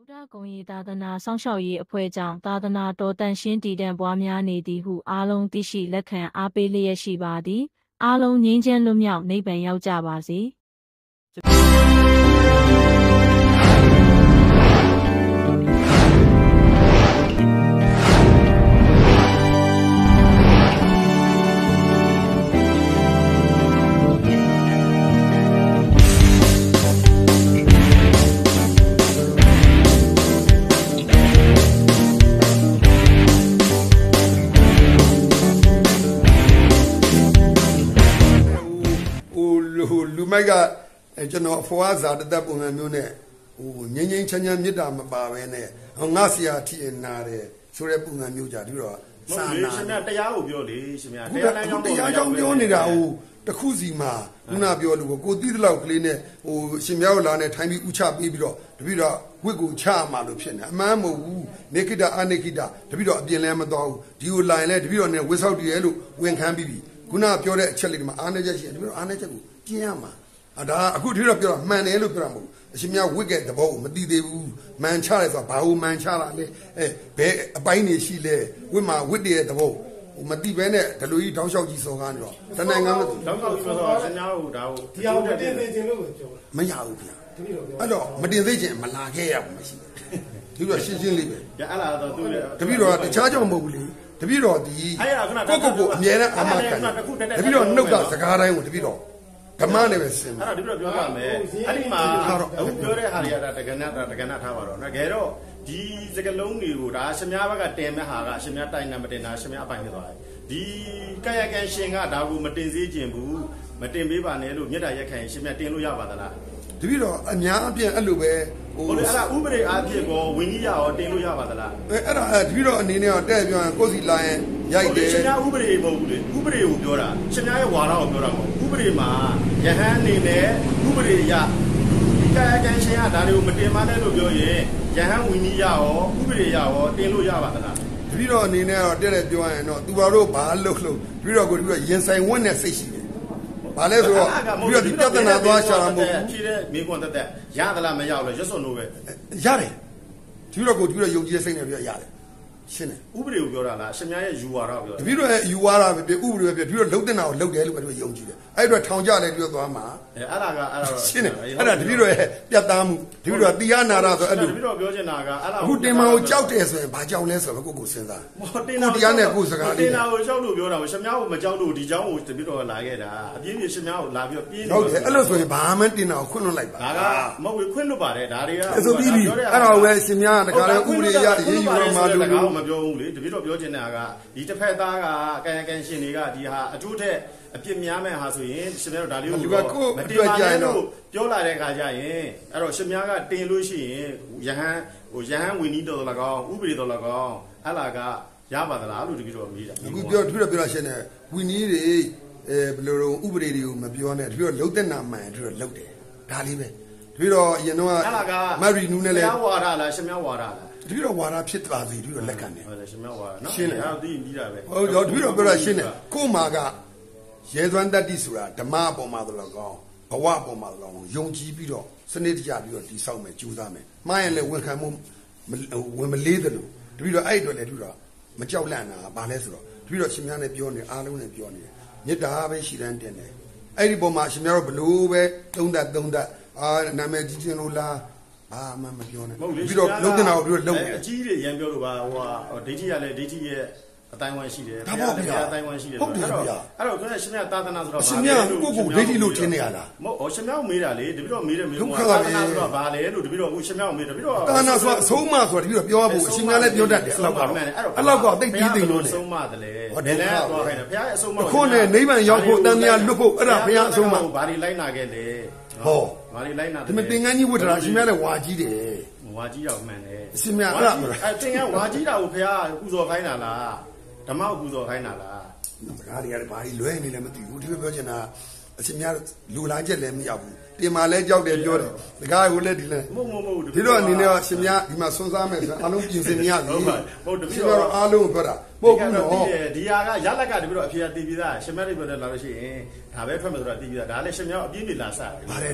ဗုဒ္ဓဂုံရီသာသနာစောင့်ရှောက်ရေးအဖွဲ့ကြောင့်သာသနာတော်တန်ရှင်းတည်တံ့ပွားများနေသည်ဟုအားလုံးသိရှိလက်ခံအားပေးလျက်ရှိပါသည်အားလုံးငြိမ်းချမ်းလွတ်မြောက်နိဗ္ဗာန်ရောက်ကြပါစေလူမိုက်ကကျွန်တော်ဖွားစာတက်ပုံစံမျိုးနဲ့ဟိုငင်းငင်းချမ်းချမ်းမြစ်တာမပါဘဲနဲ့ငါဆရာထိနာတယ်ဆိုတဲ့ပုံစံမျိုးကြပြီးတော့စာနာရှင်များတရားကိုပြောလေရှင်များတရားကြောင့်ပြောနေတာဟိုတခုစီမှာခုနပြောလို့ကိုတိတလောက်ကလေးနဲ့ဟိုရှင်များတို့လာနဲ့ထိုင်းပြီးဥချပေးပြီးတော့တပိတော့ဝစ်ကိုချမှာလို့ဖြစ်နေအမှန်မဟုတ်ဘူးနေခိတအနိခိတတပိတော့အပြင်လဲမသွားဘူးဒီကိုလာရင်လဲတပိတော့နဲ့ဝစ်ဆောက်တည်ရဲလို့ဝန်ခံပြီးပြီခုနပြောတဲ့အချက်လေးဒီမှာအားနေချက်ရှိတယ်တပိတော့အားနေချက်ကိုကျင်းရမှာဒါအခုထိတော့ပြောတာမှန်တယ်လို့ပြောတာမဟုတ်ဘူးအရှင်များဝစ်ကဲသဘောကိုမသိသေးဘူးမှန်ချတယ်ဆိုတာဘာလို့မှန်ချတာလဲဘယ်အပိုင်းနေရှိလဲဝစ်မှာဝစ်တဲ့သဘောမတိပဲနဲ့ဒလူကြီးတောင်းလျှောက်ကြီးစော်ကားနေတော့တနိုင်ငံမှာတောင်းလျှောက်ကြီးစော်ကားရှင်များဟိုဒါကိုဒီအောင်တင်သိခြင်းလို့ပြောမရဘူးဗျာအဲ့တော့မတင်သိခြင်းမလာခဲ့ရဘူးမရှိဘူးဒီတော့ရှင်းရှင်းလေးပဲဗျာအဲ့လာတော့သူတပည့်တော်တခြားကြောင့်မဟုတ်ဘူးလေတပည့်တော်ဒီကိုအမြဲတမ်းအမှန်ကန်တပည့်တော်နှုတ်ကစကားတိုင်းကိုတပည့်တော်ဓမ္မနဲ့ပဲစင်အဲ့တော့ဒီလိုပြောရမယ်အဲ့ဒီမှာအခုပြောတဲ့ဟာတွေကတက္ကနာထားပါတော့နော်တကယ်တော့ဒီစကလုံးတွေကိုဒါရှင်များဘက်ကတင်မဲ့ဟာကရှင်များတိုင်နေမတင်တာရှင်များအပိုင်ဖြစ်သွားတယ်ဒီကာယကံရှင်ကဒါကိုမတင်စေခြင်းဘူးမတင်ပေးပါနဲ့လို့မြတ်တာရက်ခံရှင်များတင်လို့ရပါသလားတပည့်တော်အများအပြည့်အဲ့လိုပဲဟိုအဲ့ဒါဥပဒေအားဖြင့်ကိုဝင်းကြီးရရောတင်လို့ရပါသလားအဲ့ဒါတပည့်တော်အနေနဲ့တော့တဲ့ပြောရင်ကိုယ်စီလာရင်ရိုက်တယ်ရှင်များဥပဒေမဟုတ်ဘူးလေဥပဒေကိုပြောတာရှင်များရဲ့ဝါဒကိုပြောတာမဟုတ်ဥပဒေမှာယဟန်အနေနဲ့ဥပဒေရဒီကာယကံရှင်ကဒါတွေကိုမတင်ပါနဲ့လို့ပြောရင်ယဟန်ဝင်းကြီးရရောဥပဒေရရောတင်လို့ရပါသလားတပည့်တော်အနေနဲ့တော့တဲ့ပြောရင်တော့သူတော်တို့ဘာလို့တပည့်တော်ကိုတပည့်တော်ရင်ဆိုင်ဝတ်နဲ့စိတ်ရှိတယ်ဘာလဲဆိုတော့ပြီးတော့ဒီပြဿနာသွားရှာမှာမဟုတ်ဘူးဖြေတဲ့မိကွန်းတက်ရသလားမရဘူးလေရွတ်စွန်လို့ပဲရတယ်ဒီတော့ကိုဒီတော့ယုံကြည်စိတ်နဲ့ပြောရတယ်ရှင်းတယ်ဥပဒေကိုပြောတာလားရှင်များရဲ့ယူဝါဒကိုပြောတပည့်တော်ရဲ့ယူဝါဒပဲဥပဒေပဲပြီးတော့လုံတဲ့နာကိုလုံတယ်လို့ပဲယုံကြည်တယ်အဲ့တော့ထောင်ကြတယ်ပြောသွားမှာအဲ့ဒါတော့ရှင်းတယ်အဲ့ဒါတပည့်တော်ရဲ့ပြတ်သားမှုတပည့်တော်တီးရနာတာဆိုအဲ့လိုတပည့်တော်ပြောချင်တာကအဲ့ဒါအခုတင်မကိုကြောက်တယ်ဆိုရင်ဘာကြောက်လဲဆိုတော့ကိုစဉ်းစားကိုတရားနဲ့ကိုစကားလေးတင်တာကိုကြောက်လို့ပြောတာရှင်များကိုမကြောက်လို့ဒီเจ้าကိုတပည့်တော်လာခဲ့တာအပြင်းပြရှင်များကိုလာပြီးပြင်းဟုတ်တယ်အဲ့လိုဆိုရင်ဘာမှတင်တာကိုခွင့်လွှတ်လိုက်ပါဒါကမဟုတ်ဘူးခွင့်လွှတ်ပါတယ်ဒါတွေကဆိုပြီးပြီအဲ့တော့ပဲရှင်များတခါလဲဥပဒေရရေးယူတော့မှလို့မပြောဘူးလေတပည့်တော်ပြောချင်တာကဒီတစ်ဖက်သားကကာယကံရှင်တွေကဒီဟာအထူးထက်အပြစ်များမဲ့ဟာဆိုရင်ရှင်များတို့ဒါလေးကိုမတင်ပါနဲ့လို့ပြောလာတဲ့အခါကျရင်အဲ့တော့ရှင်များကတင်လို့ရှိရင်ယဟန်ဝင်းကြီးတော်တော်၎င်းဥပဒေတော်၎င်းဟလာကရပါသလားလို့တပည့်တော်မေးတာအခုပြောရှင်နဲ့ဝင်းကြီးတွေဘယ်လိုတော့ဥပဒေတွေကိုမပြောနဲ့တပည့်တော်လုံးတဲ့နာမှန်တပည့်တော်လုံးတယ်ဒါလေးပဲတပည့်တော်အရင်တော့မရီနူးနဲ့လဲဝါဒလားရှင်များဝါဒလားတပည့်တော်ဝါဒဖြစ်သွားပြီတပည့်တော်လက်ခံတယ်ဟုတ်တယ်ရှင်များဝါဒနော်ရှင်းတယ်အဲ့ဒါသိပြီးတာပဲဟုတ်တော့တပည့်တော်ပြောတာရှင်းတယ်ကို့မှာကရဲသွမ်းတတ္တိဆိုတာဓမ္မအပေါ်မှာတော့ကောင်းဘဝအပေါ်မှာတော့ယုံကြည်ပြီးတော့စနစ်တကျပြီးတော့တည်ဆောက်မယ်ကြိုးစားမယ်မှားရင်လည်းဝန်ခံမှုဝင်မလေးတယ်လို့တပည့်တော်အဲ့အတွက်လည်းတပည့်တော်မကြောက်လန့်တာဘာလဲဆိုတော့တပည့်တော်ရှင်များနဲ့ပြောနေအားလုံးနဲ့ပြောနေတယ်မေတ္တာပဲရှိတန်းတင်တယ်အဲ့ဒီပုံမှာရှင်များတို့ဘလို့ပဲသုံးတတ်နာမည်ကြီးချင်းလို့လားဘာမှမပြောနဲ့ပြီးတော့လုံးတင်တာကိုပြီးတော့လုံးအကြီးတွေရန်ပြောလို့ပါဟိုဒိဋ္ဌိကလည်းဒိဋ္ဌိရဲ့အတိုင်းဝိုင်းရှိတယ်ဒါပေါ့ဗျာအတိုင်းဝိုင်းရှိတယ်ဟုတ်တယ်ဗျာအဲ့တော့ခင်ဗျရှင်များသာသနာဆိုတော့ရှင်များကိုဒိဋ္ဌိလို့ထင်နေရလားမဟုတ်ရှင်များကိုမေးတာလေတပည့်တော်မေးတယ်မေးတော့သာသနာဆိုတော့ဘာလဲလို့တပည့်တော်ကိုရှင်များကိုမေးတယ်တပည့်တော်သာသနာဆိုအဆုံးမဆိုတော့တပည့်တော်ပြောဖို့ရှင်များလည်းပြောတတ်တယ်အဲ့လောက်ကတိတ်ပြီးသိလို့လေအဆုံးမတယ်လေဘယ်လဲသွားခိုင်းတယ်ဘုရားရဲ့အဆုံးမခုနဲ့နိဗ္ဗာန်ရောက်ဖို့တန်မြတ်လွတ်ဖို့အဲ့ဒါဘုရားအဆုံးမဘာတွေလိုက်နာခဲ့လဲဟောဘာတွေလိုက်နာတယ်ဒီမသင်္ကန်းကြီးဝတ်ထားရှင်များလည်းဝါကြီးတယ်ဝါကြီးတော့မှန်တယ်ရှင်များအဲ့ဒါသင်္ကန်းဝါကြီးတာကိုဘုရားပူဇော်ခိုင်းတာလားဓမ္မကိုပူဇော်ခိုင်းတာလားစကားတွေကလည်းဘာကြီးလွဲနေလဲမသိဘူးဒီလိုပြောချင်တာအရှင်များလူလာချက်လည်းမရောက်ဘူးတင်မာလဲကြောက်တယ်ပြောတယ်စကားကိုလည်းဒီလဲမဟုတ်ဒီတော့အနေနဲ့ရှင်များဒီမှာဆွန်းစားမယ်ဆိုအားလုံးပြင်ဆင်နေရပြီဟုတ်တယ်ရှင်များအားလုံးပြောတာပို့ဘူးနော်ဒီဟာကရလက်ကတပြီးတော့အဖေကတည်ပြီးသားရှင်များတွေပြောတယ်လာလို့ရှိရင်ဒါပဲထွက်မယ်ဆိုတော့တည်ပြီးသားဒါလည်းရှင်များအပြင်းနေလာစားပါတယ်လို့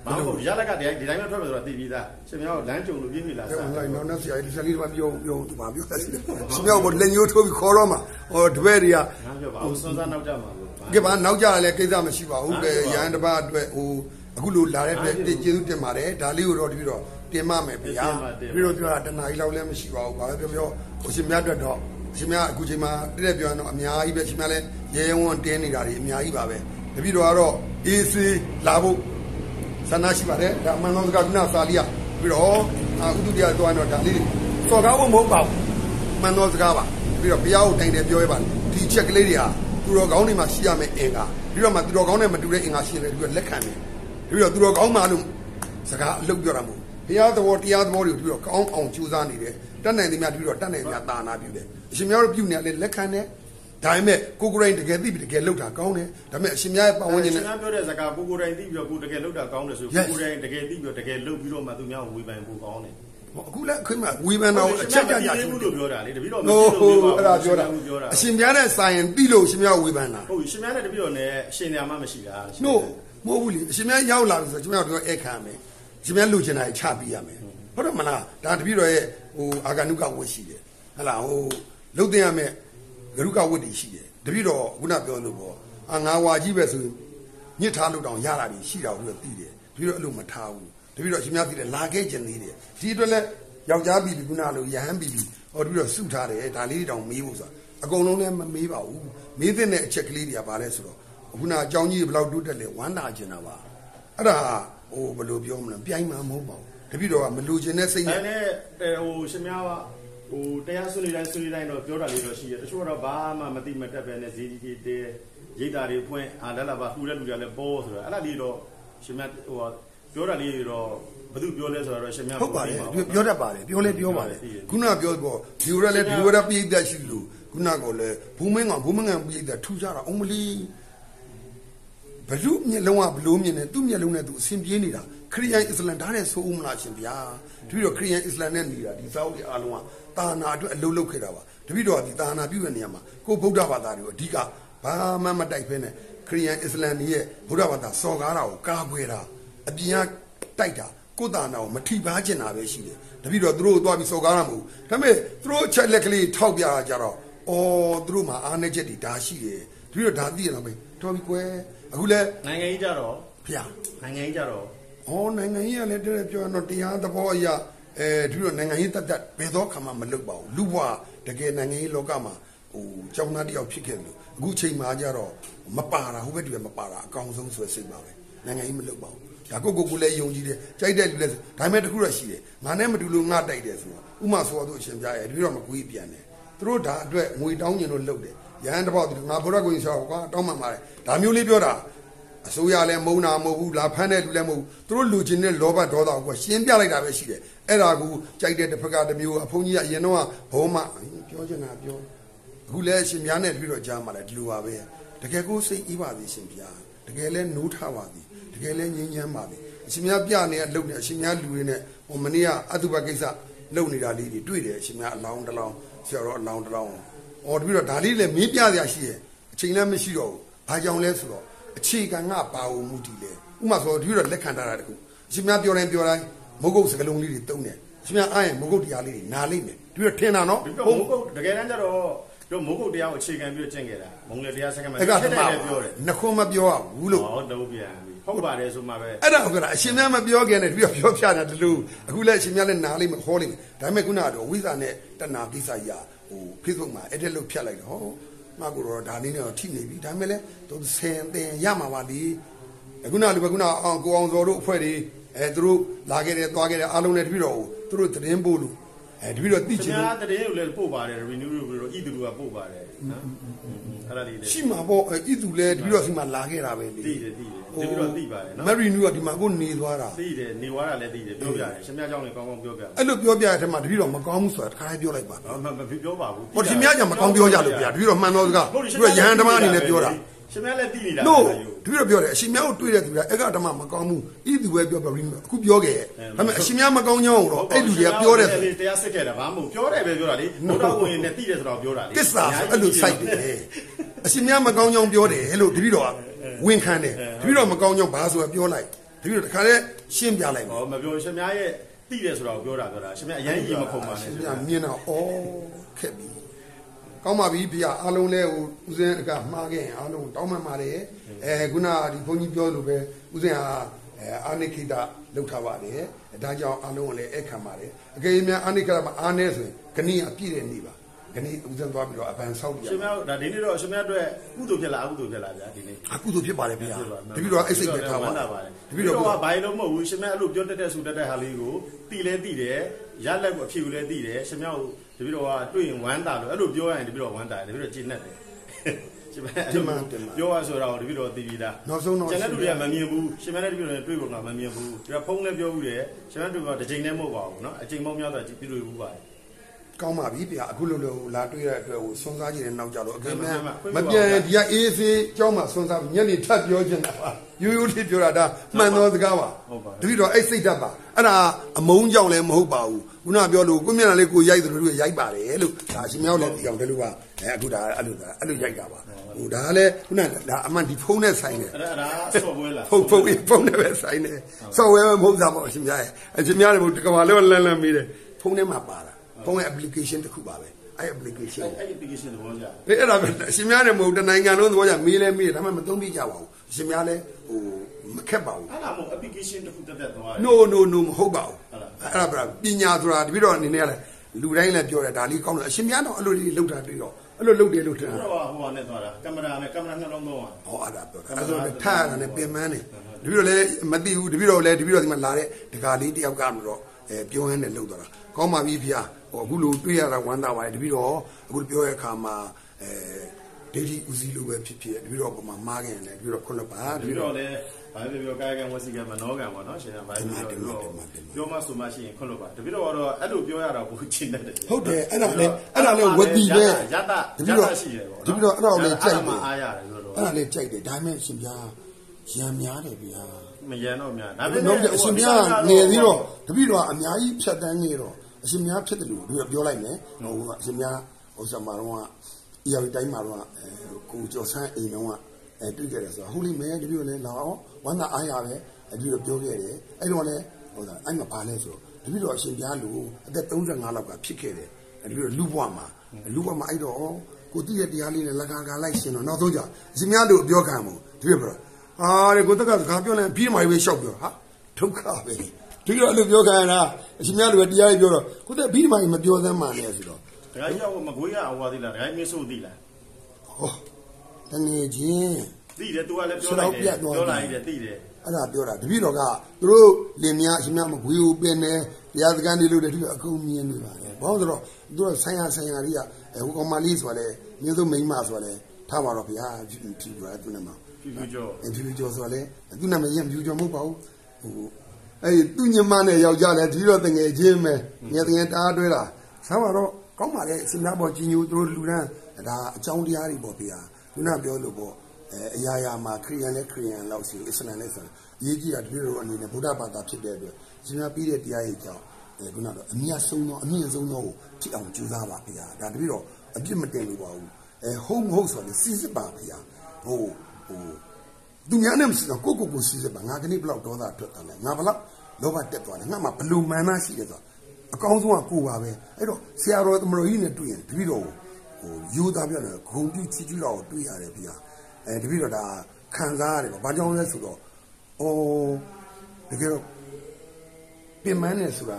ဘာလို့ရလက်ကဒီတိုင်းပဲထွက်မယ်ဆိုတော့တည်ပြီးသားရှင်မြောက်လမ်းကြုံလို့ပြင်းပြီလားဆက်လိုက်နောက်ဆရာဒီဆရာလေးကပြောပါပြောတယ်ရှင်မြောက်ကိုလက်ညှိုးထိုးပြီးခေါ်တော့မှာဟောတပည့်တွေကငါပြောပါဦးစွန်းစားနောက်ကြမှာလို့ကဲပါနောက်ကြလည်းကိစ္စမရှိပါဘူးပဲရဟန်းတစ်ပါးအတွက်ဟိုအခုလိုလာတဲ့အတွက်ကျေးဇူးတင်ပါတယ်ဒါလေးကိုတော့တပည့်တော့တင်မမယ်ဗျာပြီးတော့ပြောတာတနားကြီးလောက်လည်းမရှိပါဘူးဘာပဲပြောဟိုရှင်များအတွက်တော့ရှင်များအခုချိန်မှာတက်ပြောရင်တော့အများကြီးပဲရှင်များလည်းရဲရဲဝံ့တင်းနေတာတွေအများကြီးပါပဲတပည့်တော်ကတော့အေးဆေးလာဖို့ဆန္ဒရှိပါတယ်ဒါမှန်တော့ကကုနာစာလီယာပြီးတော့ဥဒုတရားတော့ဒါလေးစော်ကားဖို့မဟုတ်ပါဘူးမှန်တော့စကားပါပြီးတော့ဘုရားကိုတိုင်တယ်ပြောရပါဒီချက်ကလေးတွေဟာသူတော်ကောင်းတွေမှာရှိရမယ်အင်္ဂါပြီးတော့မှသူတော်ကောင်းနဲ့မတူတဲ့အင်္ဂါရှိတယ်ပြီးတော့လက်ခံတယ်ပြီးတော့သူတော်ကောင်းမှလို့စကားအလုပ်ပြောတာမဟုတ်ဘုရားသဘောတရားသဘောတွေကိုပြီးတော့ကောင်းအောင်ကြိုးစားနေတယ်တတ်နိုင်သမျှပြီးတော့တတ်နိုင်သမျှသာနာပြုတယ်အရှင်များတို့ပြုနေတယ်လက်ခံတယ်ဒါပေမဲ့ကိုကိုယ်တိုင်တကယ်သိပြီးတကယ်လုပ်တာကောင်းတယ်ဒါပေမဲ့အရှင်များရဲ့ပတ်ဝန်းကျင်နဲ့ရှင်များပြောတဲ့စကားကိုကိုယ်တိုင်သိပြီးတော့ကိုတကယ်လုပ်တာကောင်းတယ်ဆိုကိုကိုယ်တိုင်တကယ်သိပြီးတော့တကယ်လုပ်ပြီးတော့မှသူများဝေဖန်ဖို့ကောင်းတယ်အခုလည်းအခုမှဝေဖန်တော့အချက်ကြကြရှိလို့ပြောတာလေတပည့်တော်မသိလို့အဲ့ဒါပြောတာအရှင်များနဲ့စာရင်သိလို့ရှင်များဝေဖန်တာဟုတ်ရှင်များနဲ့တပည့်တော်နဲ့အရှင်များမှမရှိတာနို့မဟုတ်ဘူးလေအရှင်များရောက်လာပြီဆိုတော့ကျွန်တော်တို့ဧခံမယ်ရှင်များလူချင်တာချပေးရမယ်ဟုတ်တယ်မလားဒါတပည့်တော်ရဲ့ဟိုအာဂနုကဝတ်ရှိတယ်ဟလာဟိုလုတ်တင်ရမယ်ဂရုကဝတ်တွေရှိတယ်တပည့်တော်ခုနပြောလို့ပေါ့ငါဝါကြီးပဲဆိုညစ်ထားလို့တောင်ရတာပြီရှိတာလို့သိတယ်တပည့်တော်အဲ့လိုမထားဘူးတပည့်တော်အရှင်များသိတယ်လာခဲ့ခြင်းသေးတယ်ဒီအတွက်လည်းယောက်ျားပြီခုနလိုရဟန်းပြီဟောတပည့်တော်စုထားတယ်ဒါလေးတောင်မေးဖို့ဆိုတာအကုန်လုံးလည်းမမေးပါဘူးမေးတဲ့အချက်ကလေးတွေကဘာလဲဆိုတော့ခုနအကြောင်းကြီးဘယ်လောက်တိုးတက်လဲဝမ်းသာကျင်တာပါအဲ့ဒါဟိုဘယ်လိုပြောမလဲပြိုင်မှာမဟုတ်ပါဘူးတပည့်တော်ကမလိုချင်တဲ့စိတ်နဲ့ဟိုရှင်များကဟိုတရားဆွေးနွေးတိုင်းတော့ပြောတာလေးတော့ရှိတယ်တချို့တော့ဘာမှမသိမတတ်ပဲနဲ့ဇီဒီတီတဲရိတ်တာတွေဖွင့်လက်လာပါလှူတဲ့လူတွေလည်းပေါ်ဆိုတော့အဲ့ဒါလေးတော့ရှင်များဟိုပြောတာလေးတော့ဘယ်သူပြောလဲဆိုတော့ရှင်များဟုတ်ပါတယ်ပြောတတ်ပါတယ်ပြောလဲပြောပါတယ်ခုနပြောပေါ့ဒီလိုလည်းဒီလိုလည်းပြည့်တတ်ရှိလို့ခုနကလည်းဘူးမင်းငံပြည့်တတ်ထူကြတာအုံးမလီဘလူမျက်လုံးကဘလို့မြင်နေသူ့မျက်လုံးနဲ့သူအဆင်ပြေးနေတာခရိယန်အစ္စလမ်ဓာတ်နဲ့ဆိုးဦးမလားရှင်ဗျာတပည့်တော်ခရိယန်အစ္စလမ်နဲ့နေတာဒီစာအုပ်တွေအားလုံးကတာနာအတွက်အလုပ်လုပ်ခဲ့တာပါတပည့်တော်ကဒီတာနာပြုတဲ့နေရာမှာကိုဗုဒ္ဓဘာသာတွေကိုအဓိကဘာမှမတိုက်ဖဲနဲ့ခရိယန်အစ္စလမ်ရဲ့ဗုဒ္ဓဘာသာစော်ကားတာကိုကာကွယ်တာအပြင်ကတိုက်တာကိုတာနာကိုမထိပါကျင်တာပဲရှိတယ်တပည့်တော်သူတို့သွားပြီးစော်ကားတာမဟုတ်ဘူးဒါပေမဲ့သူတို့ချက်လက်ကလေးထောက်ပြကြတော့သူတို့မှာအားနည်းချက်တွေဒါရှိတယ်တပည့်တော်ဒါသိရလားမေတော်ပြီကွယ်အခုလဲနိုင်ငံကြီးကြတော့ဖေနိုင်ငံကြီးကြတော့နိုင်ငံကြီးကလည်းတဲ့ပြောတော့တရားသဘောအရာဒီလိုနိုင်ငံရေးတတ်ဘယ်တော့ခါမှမလုပ်ပါဘူးလူဘွားတကယ်နိုင်ငံရေးလောကမှာဟိုကျောင်းသားတယောက်ဖြစ်ခဲ့လို့အခုချိန်မှာကြတော့မပါတာဟိုဘက်တူမပါတာအကောင်းဆုံးဆိုစိတ်ပါပဲနိုင်ငံရေးမလုပ်ပါဘူးဒါကိုလည်းယုံကြည်တယ်ကြိုက်တဲ့လူလည်းဒါပေမဲ့တခုတော့ရှိတယ်ငါနဲ့မတူလို့ငါတိုက်တယ်ဆိုတော့ဥမာဆိုတော့အရှင်ပြရဲဒီတော့မကွေးပြန်တယ်သူတို့ဒါအတွက်ငွေတောင်းကျင်လို့လုပ်တယ်ရဟန်းတစ်ပေါက်သူငါဘုရားကိုရင်ဆောက်ကွာတောင်းမှပါတယ်ဒါမျိုးလေးပြောတာအစိုးရလည်းမုန်းတာမဟုတ်ဘူးလာဖမ်းတဲ့လူလည်းမဟုတ်ဘူးသူတို့လူချင်းတဲ့လောဘဒေါသကိုရှင်းပြလိုက်တာပဲရှိတယ်အဲ့ဒါကိုကြိုက်တဲ့တစ်ဖက်ကတစ်မျိုးအဖုန်းကြီးကအရင်တော့ဘုံမပြောချင်တာပြောအခုလည်းရှင်များနဲ့ပြီးတော့ကြားမှာလည်းဒီလိုပါပဲတကယ်ကိုစိတ်အေးပါသည်ရှင်ဗျာတကယ်လည်းနိုးထပါသည်တကယ်လည်းငြိမ်းချမ်းပါသည်အရှင်များပြနေတဲ့အလုပ်နဲ့အရှင်များလူတွေနဲ့ဟိုမနေ့ကအတုပကိစ္စလုပ်နေတာလေးတွေတွေ့တယ်အရှင်များအလောင်းတစ်လောင်းဆရာတော်အလောင်းတစ်လောင်းတပြီးတော့ဒါလေးလည်းမင်းပြစရာရှိရဲ့အချိန်လည်းမရှိတော့ဘူးဘာကြောင့်လဲဆိုတော့အခြေခံကပါဝမှုတည်လေဥမာဆိုဒီတော့လက်ခံထားတာတခုအရှင်များပြောတိုင်းမုတ်ကုတ်စကလုံးလေးတွေတုံးတယ်အရှင်များအားရင်မုတ်ကုတ်တရားလေးတွေနားလိမ့်မယ်ဒီတော့ထင်တာနော်မုတ်ကုတ်တကယ်တမ်းကျတော့တို့မုတ်ကုတ်တရားကိုအခြေခံပြီးကျင့်ခဲ့တာမုံလေတရားစက္ကန့်မှာဖြစ်တယ်ပြောတယ်နှခုမပြောရဘူးလို့ဟုတ်တော့ပြန်ဟုတ်ပါတယ်ဆိုမှပဲအဲ့ဒါဟုတ်ကဲ့အရှင်များမပြောခင်နဲ့ဒီတော့ပြောပြတာတလူအခုလည်းအရှင်များလည်းနားလိမ့်မယ်ဟောလိမ့်မယ်ဒါပေမဲ့ခုနကတော့ဝိဇ္ဇာနဲ့တဏှာကိစ္စကြီးဟို Facebook မှာအဲ့ဒါလို့ဖြတ်လိုက်တော့မကူတော့ဒါလေးနဲ့တော့ထိနေပြီဒါပေမဲ့လည်းသူဆင်တင်ရမှာပါလေအခုနလူကကိုအောင်စော်တို့အဖွဲ့တွေသူတို့လာခဲ့တယ်သွားခဲ့တယ်အားလုံးနဲ့တပည့်တော်ကိုသူတို့သတင်းပို့လို့တပည့်တော်သိချင်လို့သတင်းကိုလည်းပို့ပါတယ် renew လို့ပြီးတော့ဣသူတို့ကပို့ပါတယ်နော်အဲ့ဒါလေးလေရှိမှာပေါ့ဣသူလည်းတပည့်တော်စီမှာလာခဲ့တာပဲလေသိတယ်တပည့်တော်သိပါတယ်နော် renew ကဒီမှာကိုနေသွားတာသိတယ်နေသွားတာလည်းသိတယ်ပြောပြတယ်ရှင်မြတ်เจ้าလည်းကောင်းကောင်းပြောပြအဲ့လိုပြောပြတဲ့အထက်မှာတပည့်တော်မကောင်းဘူးဆိုတာတခါပြောလိုက်ပါမပြောပါဘူးဟိုရှင်မြတ်ကြောင့်မကောင်းပြောကြလို့ဗျာတပည့်တော်မှန်တော်စကားသူကယဟန်ဓမ္မအနေနဲ့ပြောတာရှင်မြတ်လည်းသိနေတာလို့တပည့်တော်ပြောတယ်အရှင်မြတ်ကိုတွေ့တဲ့သူကအဲ့ကဓမ္မမကောင်းဘူးဤသူပဲပြောပါရင်အခုပြောခဲ့ဒါပေမဲ့အရှင်မြတ်မကောင်းကြောင်းတော့အဲ့လူတွေကပြောတယ်တရားစစ်ခဲ့တာဘာမှမဟုတ်ပြောတယ်ပဲပြောတာလေဘုရားဝင်နဲ့သိတယ်ဆိုတော့ပြောတာလေတစ္ဆာအဲ့လိုစိုက်တယ်အရှင်မြတ်မကောင်းကြောင်းပြောတယ်လို့တပည့်တော်ကဝန်ခံတယ်တပည့်တော်မကောင်းကြောင်းဘာဆိုတာပြောလိုက်တပည့်တော်တခါလဲရှင်းပြလိုက်မယ်မပြောရှင်များရဲ့တိတယ်ဆိုတော့ပြောတာရှင်များအရင်ကြီးမခုံပါနဲ့ရှင်များမြင်တော့ခက်ပြီကောင်းပါပြီဗျာအားလုံးလဲဟိုဦးစင်းကမှားခဲ့ရင်အားလုံးတောင်းမှမှာတယ်ခုနဒီဘုန်းကြီးပြောလို့ပဲဦးစင်းဟာအာနိခိတလောက်ထားပါတယ်ဒါကြောင့်အားလုံးကိုလည်းအခမ်းပါတယ်အကယ်၍များအာနိခိတမှာအားနေဆိုရင်ခဏအပြည့်တဲ့နေပါခဏဦးစင်းသွားပြီးတော့အပန်ဆောက်ပြရှင်များဒါဒီနေ့တော့ရှင်များအတွက်ကုသိုလ်ဖြစ်လားအကုသိုလ်ဖြစ်လားဗျာဒီနေ့အကုသိုလ်ဖြစ်ပါတယ်ဗျာတပည့်တော်အဲ့စိတ်နဲ့ထားပါတပည့်တော်ကဘာလို့မဟုတ်ဘူးရှင်များအဲ့လိုပြောတတ်တဲ့ဆူတတ်တဲ့ဟာလေးကိုတီလဲတီတယ်ရလက်ကိုအဖြေကိုလည်းတီတယ်ရှင်များကိုတပည့်တော်ကတွေ့ရင်ဝမ်းတာလို့အဲ့လိုပြောရရင်တပည့်တော်ဝမ်းတာတယ်တပည့်တော်ကြည်နဲ့တယ်ရှင်များပြောရဆိုတော့တပည့်တော်တီးပြီးသားနောက်ဆုံးတော့ကျန်တဲ့လူတွေကမမြင်ဘူးရှင်များလည်းတပည့်တော်တွေ့ဖို့ကမမြင်ဘူးဒါဖုန်းလည်းပြောဘူးတယ်ရှင်များတို့ကတစ်ချိန်နဲ့မဟုတ်ပါဘူးเนาะအချိန်ပေါင်းများစွာပြည့်လို့ဘူးပါတယ်ကောင်းပါပြီဗျာအခုလိုလာတွေ့တဲ့အတွက်ကိုစွန်းစားကြည့်တဲ့နောက်ကြတော့အကယ်၍မပြန်ဒီကအေးစေးအเจ้าမှာစွန်းစားညနေထပ်ပြောချင်တာပါရိုးရိုးလေးပြောတာဒါမှန်သောစကားပါတပည့်တော်အဲ့စိတ်ဓာတ်ပါအဲ့ဒါအမုန်းကြောင့်လည်းမဟုတ်ပါဘူးခုနပြောလို့ကိုမျက်နှာလေးကိုရိုက်တယ်လို့ရိုက်ပါတယ်လို့ဒါရှင်မြောက်လည်းဒီအောင်တယ်လို့ပါအခုဒါအဲ့လိုရိုက်တာပါဟိုဒါလည်းခုနဒါအမှန်ဒီဖုန်းနဲ့ဆိုင်တယ်အဲ့ဒါဆော့ဝဲလားဖုန်းနဲ့ပဲဆိုင်တယ်ဆော့ဝဲမဟုတ်တာပေါ့ရှင်များရဲ့အရှင်များလည်းဒီကဘာလေးလန်းမိတယ်ဖုန်းထဲမှာပါတာဖုန်းရဲ့ application တစ်ခုပါပဲအဲ့ application သဘောကျအဲ့ဒါပဲအရှင်များလည်းမဟုတ်တနိုင်ငံလုံးသဘောကျမေးလဲမေးတယ်ဒါမှမသုံးပြကြပါဘူးအရှင်များလည်းဟိုမခက်ပါဘူးအဲ့ဒါမဟုတ် application တစ်ခုတက်သွားတယ် no မဟုတ်ပါဘူးအဲ့ဒါပညာဆိုတာတပည့်တော်အနေနဲ့လည်းလူတိုင်းလည်းပြောတယ်ဒါလေးကောင်းတယ်အရှင်များတော့အဲ့လိုလေးလှုပ်တာတွေ့တော့အဲ့လိုလှုပ်တယ်လို့ထင်တာဟိုဟာနဲ့သွားတာကင်မရာနှလုံးသုံးဟောအဲ့ဒါပြောတာအဲ့ဆိုထားရတာနဲ့ပြင်ပန်းတယ်တပည့်တော်လည်းမသိဘူးတပည့်တော်လည်းဒီမှာလာတဲ့ဒကာလေးတယောက်ကတော့ပြောရင်းနဲ့လှုပ်သွားတာကောင်းပါပြီဗျာအခုလိုတွေ့ရတာဝမ်းသာပါတယ်တပည့်တော်အခုပြောရတဲ့အခါမှာဒိဋ္ဌိဦးစီးလို့ပဲဖြစ်ဖြစ်တပည့်တော်ပုံမှာမားခင်တယ်တပည့်တော်ခွလို့ပါတပည့်တော်လည်းဘာပြောကာယကံဝစီကံမနောကံပေါ့နော်ရှင်ကဘာပြောမှဆိုမှရှိရင်ခွလို့ပါတပည့်တော်ကတော့အဲ့လိုပြောရတာကိုရှင်းတတ်တယ်ဟုတ်တယ်အဲ့ဒါလည်းဝတိပဲရတတပည့်တော်ရှိတယ်ပေါ့တပည့်တော်အဲ့ဒါလည်းကြိုက်တယ်အားရတယ်ဆိုတော့အဲ့ဒါလည်းကြိုက်တယ်ဒါမှမဟုတ်ရှင်ဗျာရံများတယ်ဗျာမရန်တော့များဒါပေမဲ့အရှင်များနေပြီးတော့တပည့်တော်အများကြီးဖြတ်တန်းနေတော့အရှင်များဖြစ်တယ်လို့ပြောလိုက်မယ်ဟိုအရှင်များဟိုဆမာတော့အရာတိုင်းမှာတော့ကိုကျော်ဆန်းအိမ်တော့တွေ့ကြတယ်ဆိုတော့ဟုတ်လိမ့်မယ်တပည့်တော်လည်းလာအောင်ဝမ်းသာအားရပဲတပည့်တော်ပြောခဲ့တယ်အဲ့တော့လည်းဟိုအဲ့မှာပါလဲဆိုတော့တပည့်တော်အရှင်များလို့အသက်35လောက်ကဖြစ်ခဲ့တယ်တပည့်တော်လူဘွားမှာအဲ့တော့ကိုတိရဲ့တရားလေးနဲ့လက်ခံလိုက်ရှင်တော့နောက်ဆုံးကြအရှင်များလို့ပြောခံမှုတပည့်တော်ကိုတက်ကစကားပြောလိုက်ပြီးမှပဲရှောက်ပြောဟာဒုက္ခပဲဒီလိုအဲ့လိုပြောခံရတာအရှင်များလူပဲတရားကြီးပြောတော့ကိုတက်ပြီးမှမပြောသမ်းမှလည်းဆိုတော့ဒကာကြီးကမကွေးရအဝါသေးလားဒကာကြီးမဆိုးသေးလားဟောတငယ်ချင်းသိတယ် तू ကလည်းပြောလိုက်တယ်ပြောလိုက်တယ်သိတယ်အဲ့ဒါပြောတာတပည့်တော်ကသူတို့လင်မယားအရှင်များမကွေးကိုပင်နေတရားစခန်းတွေလို့တည်းသူအကုန်မြင်နေပါတယ်ဘာလို့ဆိုတော့သူကဆိုင်ရာကြီးကဟိုကောင်မလေးဆိုလဲမျိုးစုံမိန်းမဆိုလဲထားပါတော့ဗျာဖြူပြောသူနဲ့မှာဖြူကျော်ဆိုလဲသူနာမည်ရင်ဖြူကျော်မဟုတ်ပါဘူးဟိုအဲ့သူညမနဲ့ယောက်ျားလဲဒီတော့တငယ်ချင်းပဲငယ်တငယ်တားတွဲတာဆောင်းတော့ကောင်းပါလေအစင်များပေါ်ကြီးညိုသူတို့လူတန်းဒါအကြောင်းတရားတွေပေါ့ဗျာခုနပြောလို့ပေါ့အရာမှာခရိယန်နဲ့ခရိယန်လောက်စီအစ္စလမ်နဲ့ဆိုအရေးကြီးတာတပည့်တော်အနေနဲ့ဗုဒ္ဓဘာသာဖြစ်တဲ့အတွက်ရှင်များပြီးတဲ့တရားရဲ့ကြောင့်ခုနတော့အမြတ်ဆုံးသောအမြင့်ဆုံးသောကိုဖြစ်အောင်ကြိုးစားပါဗျာဒါတပည့်တော်အပြစ်မတင်လို့ပါဘူးဟုတ်မဟုတ်ဆိုရင်စီစစ်ပါဗျာဟိုသူများနဲ့မရှိတော့ကိုစီစစ်ပါငါကနေ့ဘလောက်ဒေါသထွက်တယ်ငါဘလောက်လောဘတက်သွားတယ်ငါမှဘလူမာနရှိတယ်ဆိုတော့အကောင်းဆုံးကကိုပါပဲအဲ့တော့ဆရာတော်သမတော်ကြီးနဲ့တွေ့ရင်တပည့်တော်ဟိုယူသားပြတယ်ဂုံပြူချီကျူးတော်တွေ့ရတယ်ဗျာတပည့်တော်ဒါခံစားရတယ်ဘာကြောင့်လဲဆိုတော့တကယ်တော့ပြင်မန်းနေဆိုတာ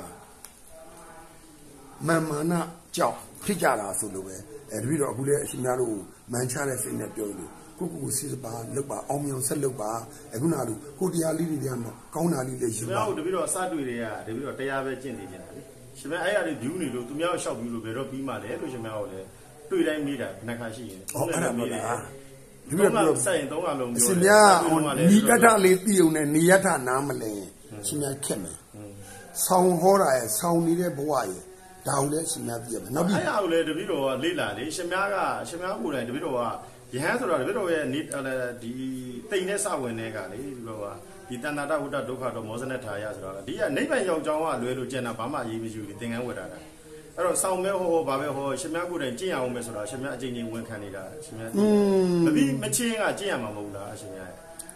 မာနကြောင့်ဖြစ်ကြတာဆိုလို့ပဲတပည့်တော်အခုလည်းအရှင်များတို့မန်ချတဲ့စိတ်နဲ့ပြောလို့ကိုစီစပါလောက်ပါအောင်မြောင်ဆက်လောက်ပါအခုနာလူကိုတရားလေးတွေတည်းမှာကောင်းတာလေးလေးယူပါတပည့်တော်အစတွေ့တွေကတပည့်တော်တရားပဲကျင့်နေကြတာလေရှင်မအဲ့ရတွေဒူးနေလို့သူများလျှောက်ပြီးလို့ဘယ်တော့ပြီးမှလဲလို့ရှင်မကလည်းတွေ့တိုင်းမိတာနှခါရှိရင်အဲ့ဒါပါလားဒီလိုပြောဆက်ရင်3လုံးပြောရှင်များနီကထလေးသိုံနဲ့နေယထနားမလဲရှင်များခက်မယ်ဆောင်းဟောတာရဲ့ဆောင်းနေတဲ့ဘဝရဲ့ဒါကိုလည်းရှင်များသိရမယ်နောက်ပြီးအဲ့ဒါကိုလည်းတပည့်တော်ကလေ့လာလေရှင်များကိုယ်တိုင်တပည့်တော်ကယဟန်ဆိုတော့တပည့်တော်ရဲ့ဒီတိမ်နဲ့စဝင်တဲ့ကလေဒီလိုကဒီတဏ္ဍတဝတ္တဒုက္ခတော့မောဇနထာယဆိုတော့ဒီကနိဗ္ဗာန်ရောက်ကြောင်းကလွယ်လို့ကျန်တာဘာမှအရေးမကြီးဘူးသင်္ကန်းဝတ်တာအဲ့တော့ဆောင်းမဲဟောဘာပဲဟောရှင်များကိုယ်တိုင်ကျင့်ရအောင်ပဲဆိုတော့ရှင်များအကျဉ်းချင်းဝန်ခံနေတာရှင်များမပြီးမချင်းကကျင့်ရမှာမဟုတ်လားရှင်များ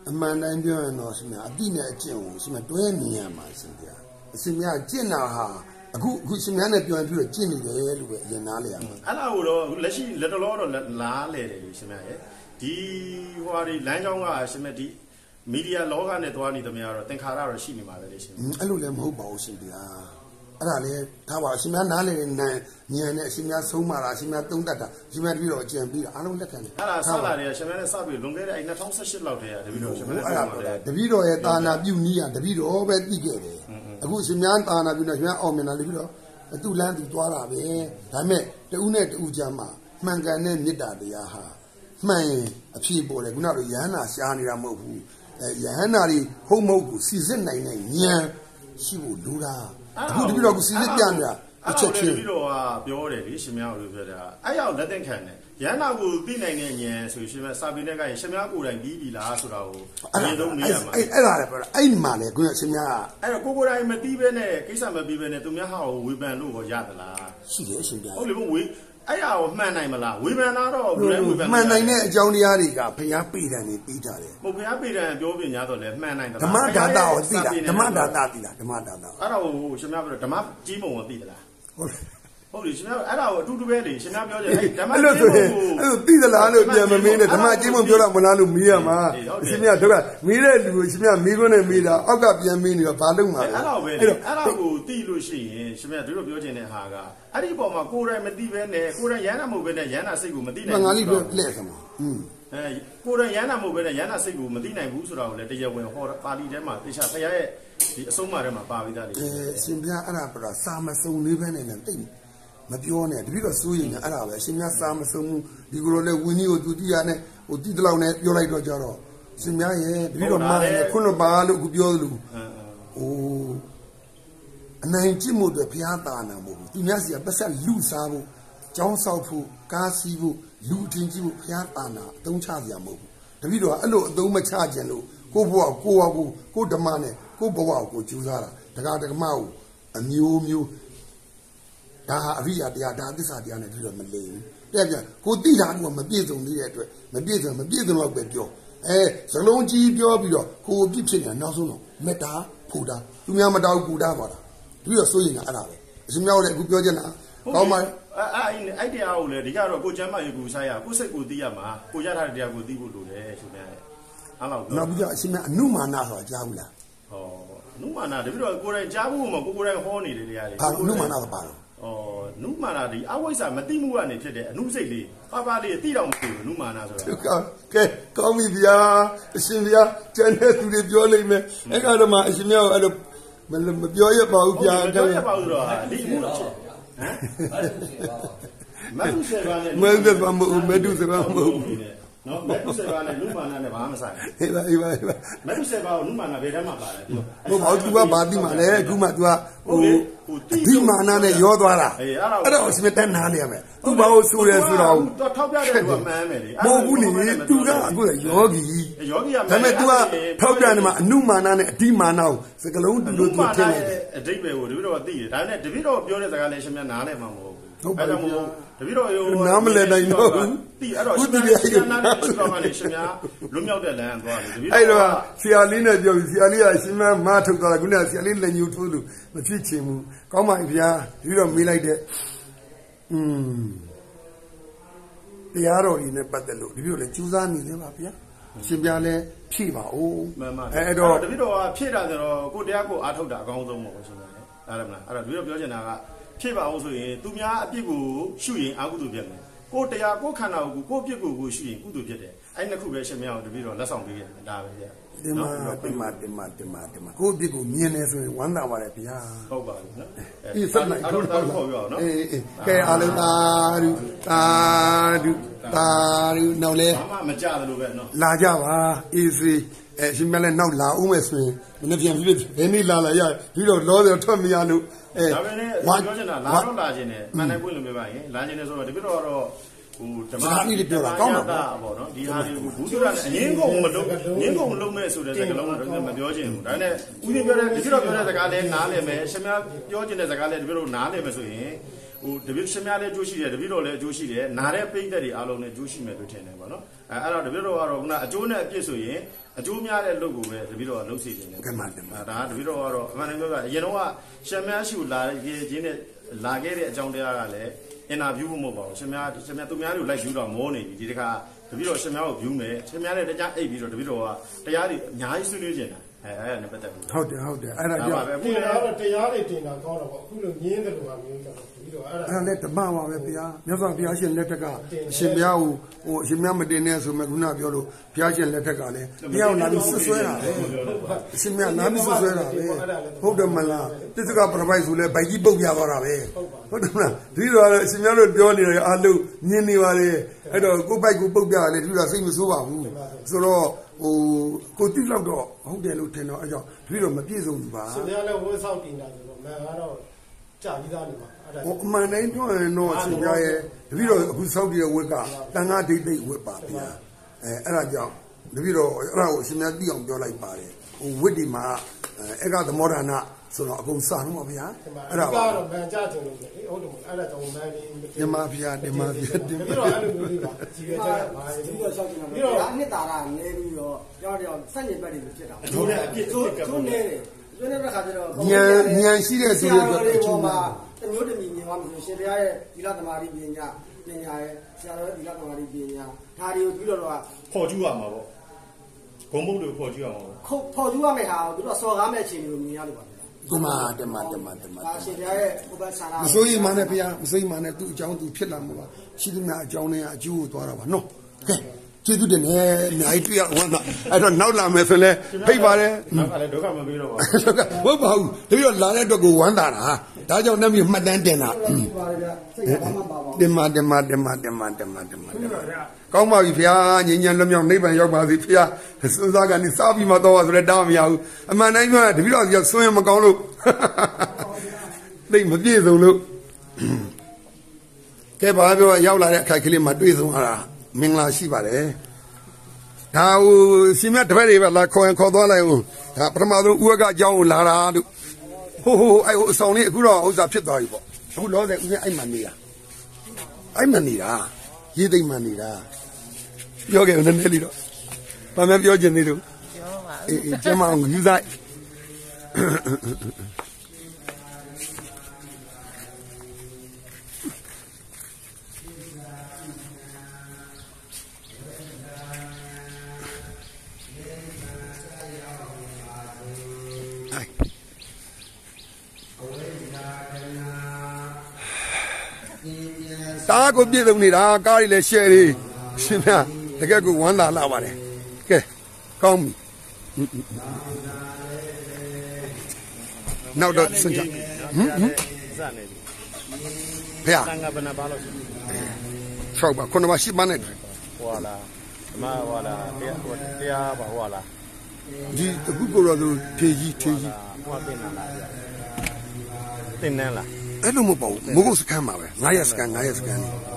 အမှန်တိုင်းပြောရင်တော့ရှင်များအတိနဲ့အကျင့်ကိုရှင်များတွဲမြင်ရမှာရှင်ဗျာရှင်များကျင့်တာဟာအခုရှင်များနဲ့ပြောရင်ပြီးတော့ကျင့်နေတယ်လို့ပဲအရင်နားလေရမှာအဲ့ဒါကိုတော့လက်ရှိလက်တော်တော့လားလေတယ်ရှင်များရဲ့ဒီဟိုဒီလမ်းကြောင်းကရှင်များဒီမီဒီယာလောကနဲ့သွားနေသမျှတော့သင်္ခါရတော့ရှိနေမှာပဲလေရှင်အဲ့လိုလည်းမဟုတ်ပါဘူးရှင်ဗျာအဲ့ဒါလည်းထားပါရှင်များနားလေနိုင်ဉာဏ်နဲ့ရှင်များဆုံးမတာရှင်များသုံးတတ်တာရှင်များပြီးတော့အကြံပြီးတာအားလုံးလက်ခံတယ်အဲ့ဒါဆက်လာတယ်ရှင်များနဲ့စပြီးလွန်ခဲ့တဲ့2018လောက်တည်းကတပည့်တော်ရှင်များနဲ့ဆက်လာတယ်တပည့်တော်ရဲ့တာနာပြုနည်းကတပည့်တော်ပဲသိခဲ့တယ်အခုရှင်များတာနာပြုနေရှင်များအောင်မြင်တာတပည့်တော်သူ့လမ်းသူသွားတာပဲဒါပေမဲ့တဦးနဲ့တဦးကြားမှာမှန်ကန်တဲ့မေတ္တာတရားဟာမှန်ရင်အဖြစ်ပေါ်တယ်ခုနကရဟန္တာရှားနေတာမဟုတ်ဘူးရဟန္တာတွေဟုတ်မဟုတ်ကိုစီစစ်နိုင်တဲ့ဉာဏ်ရှိဖို့လိုတာအခုတပည့်တော်ကစီစစ်ပြနေတာအချက်ချင်းတပည့်တော်ကပြောတယ်လေရှင်များကိုပြောတာအဲ့ရောက်လက်သင့်ခံတယ်ရဟန္တာကိုသိနိုင်တဲ့ဉာဏ်ဆိုရှင်များစာပေနဲ့ကရင်ရှင်များကိုယ်တိုင်ပြီးပြီလားဆိုတာကိုအရင်ဆုံးမေးရမှာအဲ့ဒါလည်းပြောတာအဲ့ဒီမှာလေခုနရှင်များအဲ့တော့ကိုယ်တိုင်မသိဘဲနဲ့ကိစ္စမပြီးဘဲနဲ့သူများဟာကိုဝေဖန်လို့ရသလားရှိတယ်ရှင်ဗျာဟုတ်လေဘုံဝေအဲ့ရကိုမှန်နိုင်မလားဝေဖန်တာတော့ဘယ်လိုမှန်နိုင်တဲ့အကြောင်းတရားတွေကဘုရားပေတံနေပြီးကြတယ်မဟုတ်ဘုရားပေတံပြောပြညာတော့လေမှန်နိုင်သလားဓမ္မဒါတာကိုသိတာဓမ္မဒါတာသိလားဓမ္မဒါတာအဲ့တော့ရှင်များပြောဓမ္မကြီးမုံကိုသိသလားဟုတ်တယ်ရှင်များအဲ့ဒါကိုအတူတူပဲလေရှင်များပြောကြတယ်ဓမ္မကြီးမုံကိုအဲ့သိသလားလို့ပြန်မမင်းနဲ့ဓမ္မကြီးမုံပြောတော့မလားလို့မေးရမှာရှင်များတို့ကမေးတဲ့လူကိုရှင်များမေးခွန်းနဲ့မေးတာအောက်ကပြန်မေးနေတော့ဘာလုပ်မှာလဲအဲ့တော့ပဲအဲ့ဒါကိုသိလို့ရှိရင်ရှင်များတို့ပြောချင်တဲ့ဟာကအဲ့ဒီပုံမှာကိုယ်တိုင်မသိဘဲနဲ့ကိုယ်တိုင်ရဟန္တာမဟုတ်ဘဲနဲ့ရဟန္တာစိတ်ကိုမသိနိုင်ဘူးငါလေးပြောလက်စမှာကိုယ်တိုင်ရဟန္တာမဟုတ်ဘဲနဲ့ရဟန္တာစိတ်ကိုမသိနိုင်ဘူးဆိုတာကိုလည်းတရားဝင်ဟောပါဠိထဲမှာတေချာတရားရဲ့ဒီအဆုံးအမထဲမှာပါပြီးသားလေရှင်ပြအဲ့ဒါပြတာစာမစုံလေးပဲနဲ့တိတ်မပြောနဲ့တပည့်တော်စိုးရင်အဲ့ဒါပဲရှင်ပြစာမစုံဘူးဒီကိုလည်းဝင်းကြီးကိုသူတိရနဲ့ဟိုတိတလောက်နဲ့ပြောလိုက်တော့ကြတော့ရှင်ပြရဲ့တပည့်တော်မာနဲ့ခုနပါလို့အခုပြောသလိုဟိုအနိုင်ကြည့်မှုတွေဘုရားတာနာမဟုတ်ဘူးသူများစီကပတ်ဆက်လူစားဖို့ကျောင်းဆောက်ဖို့ကားစီးဖို့လူအထင်ကြီးဖို့ဘုရားတာနာအသုံးချစရာမဟုတ်ဘူးတပည့်တော်အဲ့လိုအသုံးမချခြင်းလို့ကိုဘဝကိုဓမ္မနဲ့ကိုဘဝကိုကြိုးစားတာတက္ကမကိုအမျိုးမျိုးဒါအရိယာတရားဒါသစ္စာတရားနဲ့ပြီးတော့မလိမ်ဘူးတဲ့ပြန်ကိုသိတာကမပြည့်စုံသေးတဲ့အတွက်မပြည့်စုံတော့ပဲပြောစလုံးကြီးပြောပြီးတော့ကိုပြစ်ဖြစ်နေတာနောက်ဆုံးတော့မေတ္တာဖို့တာသူများမတောက်ကူတာပါတာပြီးတော့စိုးရင်အဲ့ဒါပဲအရှင်များလည်းအခုပြောချင်တာကောင်းပါအဲ့တရားကိုလည်းဒီကတော့ကိုကျမ်းမာရေးကိုဆိုင်ရကိုစိတ်ကိုသိရမှာကိုရထားတဲ့တရားကိုသိဖို့လိုတယ်ရှင်များအဲ့လောက်နောက်ပြီးတော့အရှင်များအနုမာနဆိုတာကြားဘူးလားဟောအနုမာနတပြီးတော့ကိုယ်တိုင်ကြားဖို့မှာကိုယ်တိုင်ဟောနေတယ်တရားတွေအနုမာနကပါတော့နုမာနာဒီအဝိဇ္ဇာမသိမှုကနေဖြစ်တဲ့အနုစိတ်လေးပါလေးသိတော့မသိဘူးနုမာနာဆိုတာကဲကောင်းပြီဗျာအရှင်ဗျာကျန်တဲ့သူတွေပြောလိမ့်မယ်အဲ့ကတော့မှအရှင်များအဲ့လိုမပြောရပါဘူးဗျာပြောရပါဘူးတော့ဒီမှုဟမ်မတ်ဆေဘာနဲ့မတ်ဆေဘာမဟုတ်မတ်ဆေဘာမဟုတ်နော်မတ်ဆေဘာနဲ့နုမာနာနဲ့ဘာမှမဆိုင်ဟေးပါမတ်ဆေဘာကိုနုမာနာဘယ်ထဲမှာပါလဲဟုတ်ပါဘူး तू ကဘာသိမှာလဲအခုမှ तू ကဟိုဒီမာနာနဲ့ရောသွားတာအဲ့တော့အစမတန်းနားနေရမယ် तू ဘာလို့ဆိုရဲဆိုတော့ तू ထောက်ပြတဲ့ကွာမှန်းမယ်လေမဟုတ်ဘူးလေ तू ကအခုယောဂီကဒါပေမဲ့ तू ကထောက်ပြနေမှာအနုမာနာနဲ့အဒီမာနာကိုစကလုံးတူလို့ तू ထင်တယ်အတိတ်ပဲကိုတပည့်တော်ကသိတယ်ဒါနဲ့တပည့်တော်ပြောတဲ့စကားလည်းရှင်များနားလည်မှာမဟုတ်ဘူးအဲ့ဒါမို့တပည့်တော်ရောနားမလည်နိုင်တော့ဘူးသိအဲ့တော့ရှင်များနားတဲ့တော်ကလည်းရှင်များလွတ်မြောက်တဲ့လမ်းသွားတယ်တပည့်တော်အဲ့တော့ဆရာလေးနဲ့ပြောပြီးဆရာလေးကရှင်များမထုတ်သွားတာခုနကဆရာလေးလက်ညှိုးထိုးလို့မဖြစ်ချင်ဘူးကောင်းပါပြီဗျာတပည့်တော်မေးလိုက်တဲ့တရားတော်ကြီးနဲ့ပတ်သက်လို့တပည့်တော်လည်းကြိုးစားနေသေးပါဗျာရှင်ပြလဲဖြည့်ပါဦးအဲ့တော့တပည့်တော်ကဖြည့်တာဆိုတော့ကိုတရားကိုအားထုတ်တာအကောင်းဆုံးပေါ့ရှင်ဗျာအဲ့ဒါမလားအဲ့တော့တပည့်တော်ပြောချင်တာကဖြည့်ပါအောင်ဆိုရင်သူများအပြစ်ကိုရှုရင်အကုသိုလ်ဖြစ်မယ်ကိုတရားကိုခန္ဓာကိုကိုပြစ်ကိုရှုရင်ကုသိုလ်ဖြစ်တယ်အဲ့နှစ်ခုပဲရှင်များအောင်တပည့်တော်လက်ဆောင်ပေးရတယ်ဒါပဲဗျာတင်ပါကိုပြစ်ကိုမြင်နေဆိုရင်ဝမ်းသာပါတယ်ဗျာဟုတ်ပါဘူးနော်အေးစက်လိုက်တော့ခေါ်ပြအောင်နော်အေးကဲအားလုံးသာဓုနောက်လဲဘာမှမကြတယ်လို့ပဲနော်လာကြပါအေးစေးရှင်မလည်းနောက်လာဦးမယ်ဆိုရင်မနေ့ပြန်ပြီးဘယ်နေ့လာရပြီးတော့လောတယ်ထွက်မရလို့ဒါပဲနဲ့ပြောချင်တာလာတော့လာခြင်းနဲ့မှန်တယ်ပွင့်လို့ပြောပါရင်လာခြင်းနဲ့ဆိုတော့တပည့်တော်ကတော့ဟိုဓမ္မကြီးတွေပြောတာကောင်းတာပေါ့နော်ဒီဟာတွေကိုဘူးသူရနဲ့အငင်းကုန်မလုံးမဲ့ဆိုတဲ့စကားလုံးတော့မပြောချင်ဘူးဒါနဲ့ဦးရင်ပြောတဲ့တပည့်တော်ပြောတဲ့စကားလည်းနားလည်မယ်ရှင်များပြောချင်တဲ့စကားလည်းတပည့်တော်နားလည်မယ်ဆိုရင်တပည့်ရှင်များလည်းအကျိုးရှိတယ်တပည့်တော်လည်းအကျိုးရှိတယ်နားတဲ့ပိဋကတွေအားလုံးလည်းအကျိုးရှိမယ်လို့ထင်တယ်ပေါ့နော်အဲ့တော့တပည့်တော်ကတော့ခုနအကျိုးနဲ့အပြည့်ဆိုရင်အကျိုးများတဲ့လုပ်ကိုပဲတပည့်တော်ကလုပ်စီခြင်းတယ်ဒါတပည့်တော်ကတော့အမှန်တကယ်ပြောတာအရင်တော့ရှင်များရှိကိုလာခြင်းနဲ့လာခဲ့တဲ့အကြောင်းတရားကလည်းအင်တာဗျူးမဟုတ်ပါဘူးရှင်များသူများတွေကိုလိုက်ဗျူးတော့မောနေပြီဒီတခါတပည့်တော်ရှင်များကိုဗျူးမယ်ရှင်များနဲ့တရားအိပ်ပြီးတော့တပည့်တော်ကတရားတွေအများကြီးဆွေးနွေးခြင်းတာအဲ့ဒါနဲ့ပတ်သက်ပြီးဟုတ်တယ်အဲ့ဒါကြောင့်အခုလည်းတရားတွေတင်တာကောင်းတော့ပေါ့အခုလိုငင်းတယ်လို့ဟာမျိုးတော့ပြီးတော့အဲ့ဒါလည်းဓမ္မပါပဲဗျာမြတ်စွာဘုရားရှင်လက်ထက်ကအရှင်ဘုရားကိုအရှင်ဘုရားမတင်နဲ့ဆိုမှခုနပြောလို့ဘုရားရှင်လက်ထက်ကလည်းဘုရားနာမည်ဆွဆွဲတာပဲအရှင်ဘုရားနာမည်ဆွဆွဲတာပဲဟုတ်တယ်မလားတစ္ဆကပရပိုက်ဆိုလဲဗိုက်ကြီးပုတ်ပြသွားတာပဲဟုတ်တယ်မလားဒီတော့အရှင်ဘုရားတို့ပြောနေတယ်အားလုံးညင်နေပါလေအဲ့တော့ကိုပိုက်ကိုပုတ်ပြရတယ်ဒီလိုစိတ်မဆိုးပါဘူးဆိုတော့ကိုတိလောက်တော့ဟုတ်တယ်လို့ထင်တော့အဲ့ကြောင့်ဒီတော့မပြည့်စုံဘူးပါရှင်များလည်းဝတ်ဆောက်တင်တာဆိုတော့မှန်ကတော့ကြာပြီးသားနေပါအဲ့ဒါအမှန်တိုင်းပြောရင်တော့ရှင်ပြရဲ့တပည့်တော်အခုဆောက်တည်တဲ့ဝတ်ကတန်ခါဒိတ်ဒိတ်ဝတ်ပါဗျာအဲ့ဒါကြောင့်တပည့်တော်အဲ့ဒါကိုရှင်များသိအောင်ပြောလိုက်ပါတယ်ဝတ်ဒီမှာဧကသမောဒနာဆိုတော့အကုန်စားတော့ဗျာအဲ့ဒါကတော့မှန်ကြတယ်လို့ဟုတ်တယ်အဲ့ဒါကြောင့်မှန်ပြီးတင်ပါဗျာတင်ပါဗျာတင်ပါပြီးတော့အဲ့လိုမျိုးလေးပါကြီးခဲ့ကြပါပြီးတော့ဆောက်တင်တာပြီးတော့အနှစ်သာရနေပြီးတော့ကြောက်စက်ညစ်ပတ်တွေဖြစ်တာအကျိုးနဲ့အပြစ်ကျိုးနေတယ်ကျိုးနေတဲ့ခါကျတော့ဉာဏ်ရှိတဲ့ဆိုတဲ့အတွက်အကျိုးမှာတမျိုးတမီမြင်သွားမှဆိုရှင်ဘုရားရဲ့သီလသမารိပညာရဲ့ဆရာတော်ရဲ့သီလသမารိပညာဒါတွေကိုပြီးတော့ဖော်ကျူးရမှာပေါ့ဂုံမုတ်တွေဖော်ကျူးရမှာပေါ့ဖော်ကျူးရမယ့်ဟာကိုသူတို့စော်ကားမဲ့အခြေအနေကိုမြင်ရလို့ပါတမရှင်ပြရဲ့ဥပ္ပစာနာမစိုးရိမ်မနဲ့ဗျာမစိုးရိမ်မနဲ့သူ့အကြောင်းသူဖြစ်လာမှာပါရှိသမျှအကြောင်းနဲ့အကျိုးကိုသွားတာပါနော်ကဲကျေးဇူးတင်တယ်အများကြီးတွေ့ရဝမ်းသာအဲ့တော့နောက်လာမယ်ဆိုလဲဖိတ်ပါတယ်နောက်ကလည်းဒုက္ခမပေးတော့ပါဘူးဟုတ်ပါဘူးတပြည့်တော့လာတဲ့အတွက်ကိုဝမ်းသာတာဒါကြောင့်လည်းမျိုးမှတ်တမ်းတင်တာတင်မကောင်းပါပြီဗျာငြိမ်းချမ်းလွတ်မြောက်နိဗ္ဗာန်ရောက်ပါစေဗျာစွန်းစားကနေစားပြီးမှတော့ဆိုလဲတောင်းမရဘူးအမှန်တိုင်းပြောတပည့်တော်ကဆွမ်းရမကောင်းလို့သိမပြည့်စုံလို့ကဲဘာပြောရောက်လာတဲ့အခိုက်ကလေးမှာတွေ့ဆုံရတာမင်္ဂလာရှိပါတယ်ဒါဟိုရှင်မြတ်တပည့်တွေပဲလာခေါ်သွားလိုက်ဦးဒါပထမဆုံးဥက္ကအကြောင်းကိုလာတာလို့ဟိုအဲ့ဟိုအဆောင်လေးအခုတော့ဥစ္စာဖြစ်သွားပြီပေါ့အခုလောဆယ်ဦးစင်းအဲ့မှနေတာရေးသိမ့်မှနေတာပြောခဲ့တယ်နည်းနည်းလေးတော့ဘာမှပြောချင်သေးလို့ပြောပါအေးကျမအောင်ယူဆိုင်တာကိုပြည့်စုံနေတာကားတွေလည်းရှယ်တွေရှင်ဗျာတကယ်ကိုဝမ်းသာလာပါတယ်ကဲကောင်းပြီနောက်တော့စကြစနေပြီဗျာတန်ခါဘယ်နှပါလို့ 6ပါ9ပါ10ပါနဲ့ဟွာလာအမဟွာလာတရားပါဟွာလာဒီအခုကိုတော့သူထေကြီးဟွာတင်လာလားတင်နေလားအဲ့လိုမပေါ့မဟုတ်စကန်ပါပဲ9ရက်စကန်လေးဘာ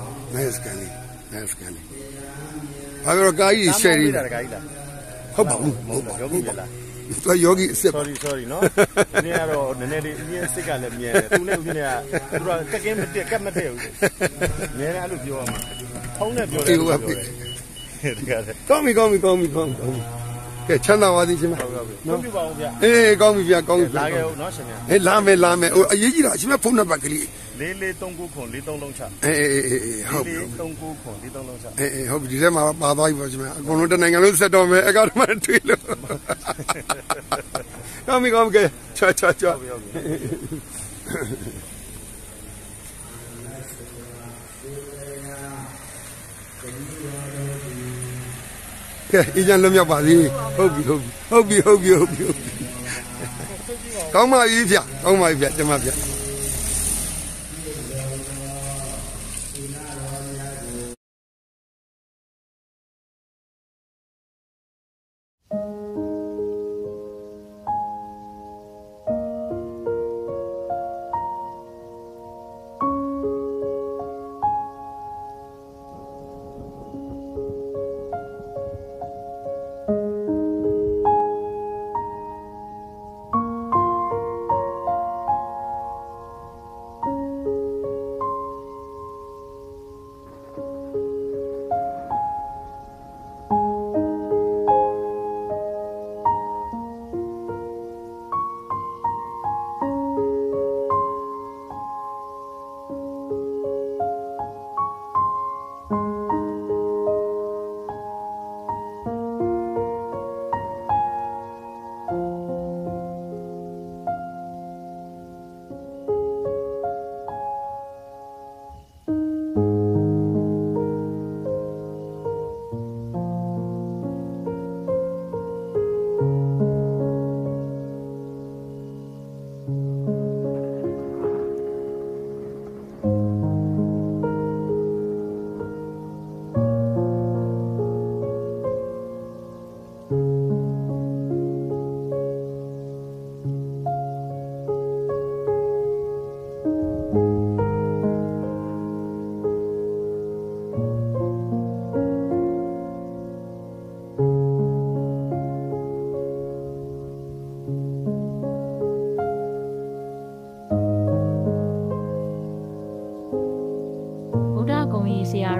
လို့ကာကြီးရှယ်ရီဟုတ်ပါဘူးဟုတ်ပါဘူးသူယောဂီအစ်စ် sorry နော်ဒီနေ့ကတော့နည်းနည်းလေးအင်းစစ်ကလည်းမြဲတယ်သူနဲ့ဦးကြီးကသူကကက်ကင်းမတက်ကတ်မတက်ဘူးမြဲတယ်အဲ့လိုပြောရမှာဖုံးနဲ့ပြောတယ်ဒီကဲကောင်းပြီကဲချမ်းသာပါသည်ရှင်မနော်ပြပါဦးဗျအေးကောင်းပြီဗျကောင်းပြီလာခဲ့ဦးနော်ရှင်ဗျအေးလာမယ်ဟိုအရေးကြီးတာရှင်မဖုန်းနံပါတ်ကလေး 4439ခွန်4336 အေးဟုတ်ပြီ 4439ခွန်4336 အေးဟုတ်ပြီဒီထဲမှာပါသွားပြီပေါ့ရှင်မအကုန်လုံးတနိုင်ငံလုံးဆက်တော့မယ်အကောင့်မှာတွေ့လို့ကောင်းပြီကဲချာကဲအင်းကျန်လွတ်မြောက်ပါစေဟုတ်ပြီကောင်းပါပြီဗျကျမဗျ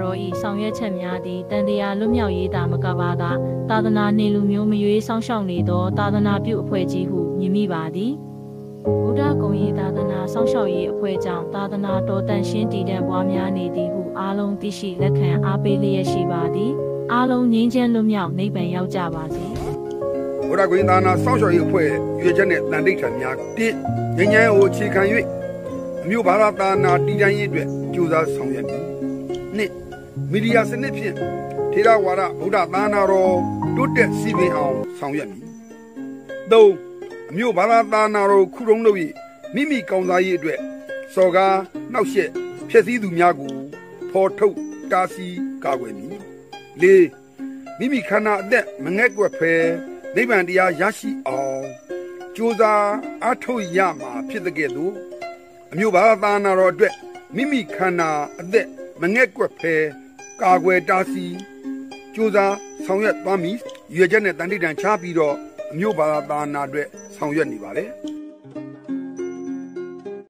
တော်ဤဆောင်ရွက်ချက်များသည်တန်တရားလွတ်မြောက်ရေးတာမကပါကသာသနာနေလူမျိုးမရွေးဆောင်ရှောက်နေသောသာသနာပြုအဖွဲ့ကြီးဟုမြင်မိပါသည်ဘုရားကုံရေးသာသနာဆောင်ရှောက်ရေးအဖွဲ့ကြောင့်သာသနာတော်တန်ရှင်းတည်တံ့ပွားများနေသည်ဟုအားလုံးသိရှိလက်ခံအားပေးလျက်ရှိပါသည်အားလုံးငြိမ်းချမ်းလွတ်မြောက်နိဗ္ဗာန်ရောက်ကြပါစေဘုရားကုံသာသနာဆောင်ရှောက်ရေးအဖွဲ့ရွေချက်နဲ့တန်ဋိဌာန်များ1ငြိမ်းချမ်းကိုအခြေခံ၍အမျိုးဘာသာသာနာတည်တံ့ရေးအတွက်ကြိုးစားဆောင်ရွက်မည်2မီဒီယာစနစ်ဖြင့်ထေရဝါဒဗုဒ္ဓသာနာတော်တိုးတက်စီပင်အောင်ဆောင်ရွက်မည်3အမျိုးဘာသာသာနာတော်ခုတုံးလုပ်၍မိမိကောင်းစားရေးအတွက်စော်ကားနှောက်ယှက်ဖျက်ဆီးသူများကိုဖော်ထုတ်တားဆီးကာကွယ်မည်4မိမိခန္ဓာအသက်မငဲ့ကွက်ဖဲနိဗ္ဗာန်တရားရရှိအောင်ကြိုးစားအားထုတ်ရမှာဖြစ်တဲ့ကဲ့သို့အမျိုးဘာသာသာနာတော်အတွက်မိမိခန္ဓာအသက်မငဲ့ကွက်ဖဲကာကွယ်တားဆီးကြိုးစားဆောင်ရွက်သွားမည်ရွေချက်နဲ့တန်ဋိဌာန်ချပြီးတော့အမျိုးဘာသာသာနာအတွက်ဆောင်ရွက်နေပါလေ